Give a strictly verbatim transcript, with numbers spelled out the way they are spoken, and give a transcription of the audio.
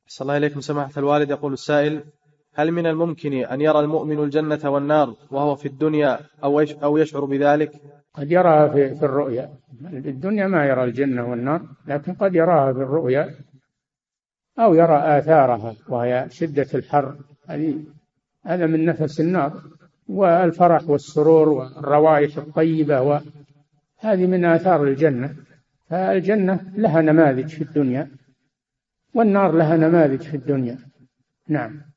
صلى الله عليكم سماحة الوالد. يقول السائل: هل من الممكن أن يرى المؤمن الجنة والنار وهو في الدنيا أو يشعر بذلك؟ قد يراها في, في الرؤيا. الدنيا ما يرى الجنة والنار، لكن قد يراها في الرؤيا أو يرى آثارها وهي شدة الحر، هذه هذا من نفس النار، والفرح والسرور والروائح الطيبة، وهذه من آثار الجنة. فالجنة لها نماذج في الدنيا، والنار لها نماذج في الدنيا. نعم.